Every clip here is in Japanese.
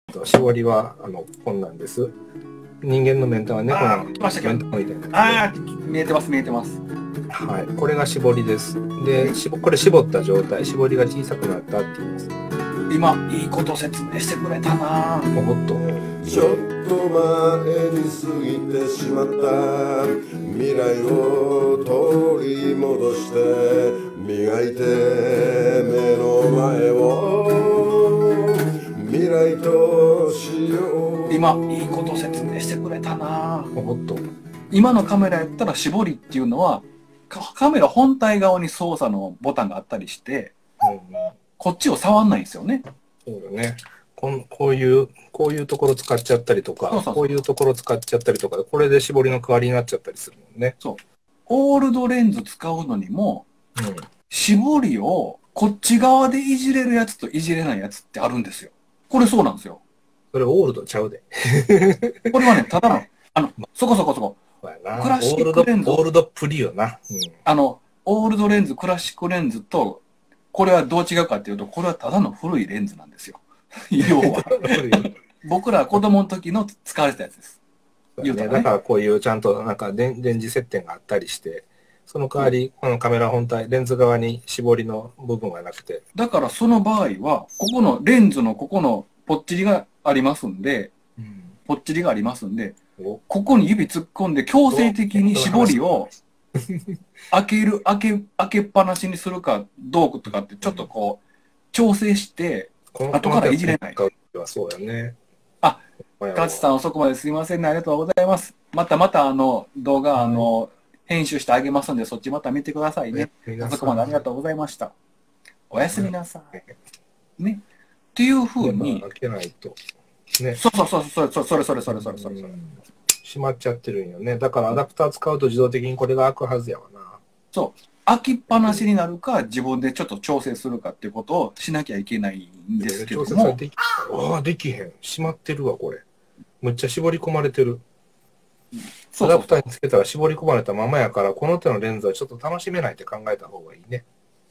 絞りはこんなんです。人間のメンタは猫の来ましたけど、 メンタみたいな。 ああ、見えてます、見えてます。 はい、これが絞りです。で、これ絞った状態、絞りが小さくなったって言います。 今、いいこと説明してくれたな。 おっと。 ちょっと前に過ぎてしまった未来を取り戻して磨いて目の前を未来としよう。 今、いいこと説明してくれたな。 おっと。 今のカメラやったら絞りっていうのは、カメラ本体側に操作のボタンがあったりして、こっちを触んないんですよね。 そうだね。こういうところ使っちゃったりとか、こういうところ使っちゃったりとか、これで絞りの代わりになっちゃったりするもんね。 そう。オールドレンズ使うのにも、絞りをこっち側でいじれるやつといじれないやつってあるんですよ。これそうなんですよ。 それオールドちゃうで。 これはね、ただの、そこ。クラシックレンズ。 オールドプリよな。 オールドレンズ、クラシックレンズと、これはどう違うかっていうと、これはただの古いレンズなんですよ。要は。僕ら子供の時の使われたやつです。 だからこういうちゃんとなんか電磁接点があったりして、その代わり、このカメラ本体、レンズ側に絞りの部分がなくて。 だからその場合は、ここのレンズのここのポッチリがありますんで、ここに指突っ込んで強制的に絞りを開けっぱなしにするかどうとかってちょっとこう調整して後からいじれない。 そうやね。 あ、ガチさん遅くまですいませんね、ありがとうございます。また動画編集してあげますんで、そっちまた見てくださいね。遅くまでありがとうございました。おやすみなさい。ね。っていうふうに。 開けないと。ね。 それ。 閉まっちゃってるんよね。だからアダプター使うと自動的にこれが開くはずやわな。 そう。開きっぱなしになるか、自分でちょっと調整するかっていうことをしなきゃいけないんですけども。 できへん。閉まってるわ、これ。むっちゃ絞り込まれてる。アダプターにつけたら絞り込まれたままやから、この手のレンズはちょっと楽しめないって考えた方がいいね。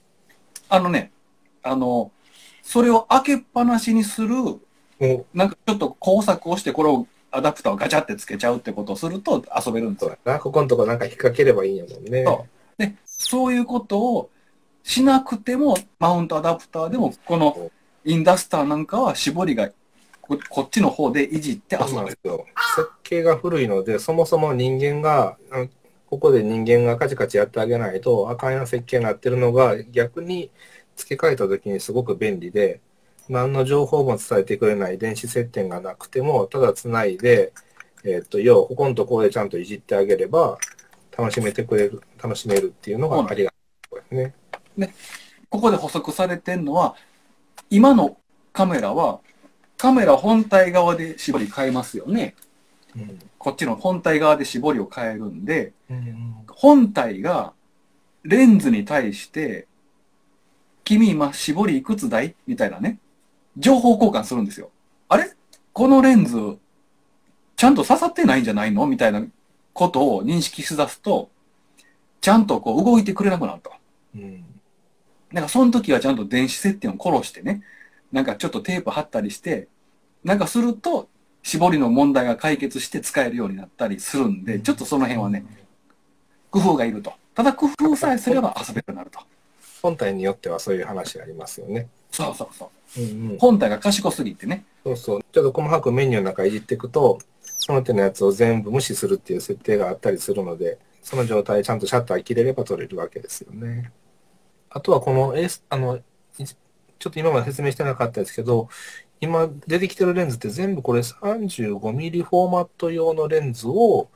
それを開けっぱなしにする、なんかちょっと工作をして、これをアダプターをガチャってつけちゃうってことをすると遊べるんですよ。 ここのとこなんか引っ掛ければいいんやもんね。 で、そういうことをしなくても、マウントアダプターでも、このインダスターなんかは絞りがこっちの方でいじって遊べる。 設計が古いので、そもそも人間が、ここで人間がカチカチやってあげないと、あかんような設計になってるのが、逆に付け替えた時にすごく便利で、何の情報も伝えてくれない電子接点がなくても、ただつないで、ここのところでちゃんといじってあげれば、楽しめるっていうのがありがたいですね。 ここで補足されてるのは、今のカメラは、カメラ本体側で絞り変えますよね。こっちの本体側で絞りを変えるんで、本体がレンズに対して、君今絞りいくつだいみたいなね、情報交換するんですよ。あれこのレンズ、ちゃんと刺さってないんじゃないのみたいなことを認識しだすと、ちゃんとこう動いてくれなくなると。なんかその時はちゃんと電子接点を殺してね、なんかちょっとテープ貼ったりして、なんかすると、絞りの問題が解決して使えるようになったりするんで、ちょっとその辺はね、工夫がいると。ただ工夫さえすれば遊べるようになると。 本体によってはそういう話ありますよね。 そう。本体が賢すぎてね。 ちょっと細かくメニューの中いじっていくと、その手のやつを全部無視するっていう設定があったりするので、その状態でちゃんとシャッター切れれば撮れるわけですよね。あとはこの、ちょっと今まで説明してなかったですけど、今出てきてるレンズって全部これ 35mm フォーマット用のレンズを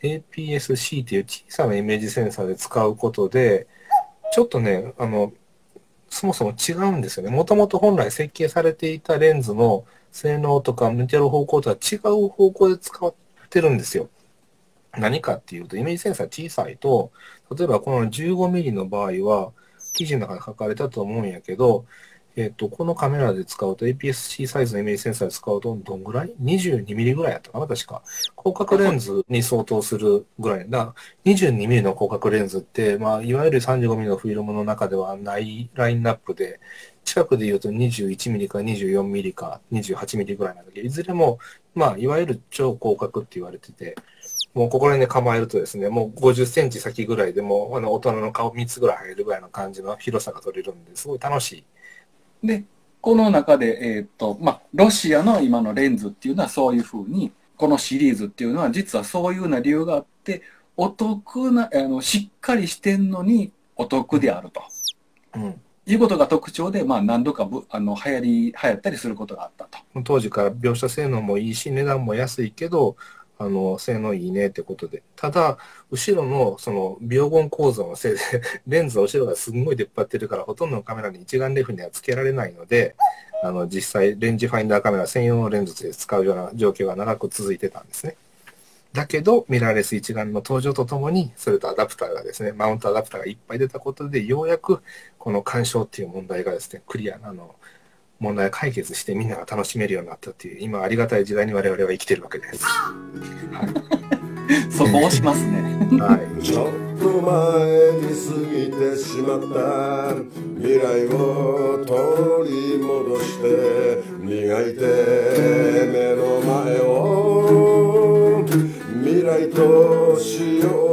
APS-C という小さなイメージセンサーで使うことで、ちょっとね、そもそも違うんですよね。もともと本来設計されていたレンズの性能とか向ける方向とは違う方向で使ってるんですよ。何かっていうと、イメージセンサー小さいと、例えばこの 15mm の場合は、記事の中に書かれたと思うんやけど、このカメラで使うと APS-C サイズのイメージセンサーで使うとどんぐらい ?22mm ぐらいやったかな確か。広角レンズに相当するぐらいだ。22mm の広角レンズって、いわゆる 35mm のフィルムの中ではないラインナップで、 近くで言うと21ミリか24ミリか28ミリぐらいなんだけど、いずれも、まあ、いわゆる超広角って言われてて、もうここら辺で構えるとですね、もう50センチ先ぐらいでもう、大人の顔3つぐらい入るぐらいの感じの広さが取れるんで、すごい楽しい。 で、この中で、ロシアの今のレンズっていうのはそういうふうに、このシリーズっていうのは実はそういうような理由があって、お得な、しっかりしてんのにお得であると。いうことが特徴で、何度か流行ったりすることがあったと。 当時から描写性能もいいし、値段も安いけど、性能いいねってことで。ただ、後ろのそのビオゴン構造のせいで、レンズの後ろがすんごい出っ張ってるから、ほとんどのカメラに一眼レフにはつけられないので、実際、レンジファインダーカメラ専用のレンズとして使うような状況が長く続いてたんですね。だけど、ミラーレス一眼の登場とともに、それとアダプターがですね、マウントアダプターがいっぱい出たことで、ようやくこの干渉っていう問題がですね、クリアな問題を解決してみんなが楽しめるようになったっていう、今ありがたい時代に我々は生きてるわけです。 そこ押しますね。 はい。 ちょっと前に過ぎてしまった未来を取り戻して磨いて目の前を未来としよう